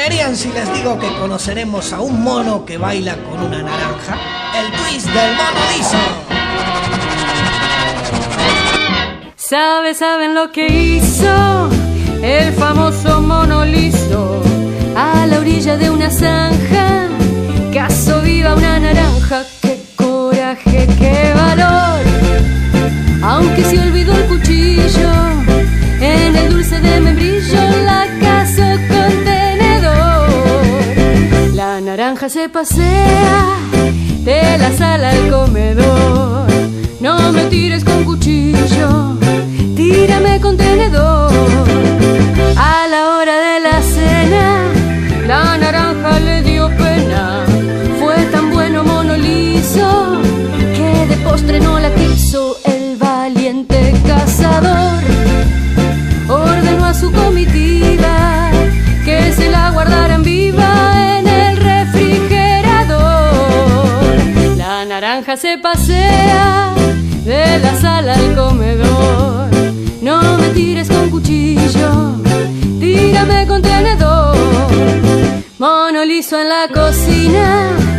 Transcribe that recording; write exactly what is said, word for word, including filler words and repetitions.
creerían si les digo que conoceremos a un mono que baila con una naranja? El twist del mono liso. Sabe, saben lo que hizo el famoso mono liso a la orilla de una zanja. Caso viva una naranja, qué coraje, qué valor. Aunque se olvidó el cuchillo, en el dulce de membrillo la casó con tenedor. La naranja se pasea de la sala al comedor. No me tires con cuchillo, tírame con tenedor. A la hora de la cena, la naranja le dio pena. Fue tan bueno mono liso que de postre no la quiso. El valiente cazador ordenó a su comitiva que se la guardaran viva en el refrigerador. La naranja se pasea de la sala al comedor. No me tires con cuchillo, tírame con tenedor. Mono liso en la cocina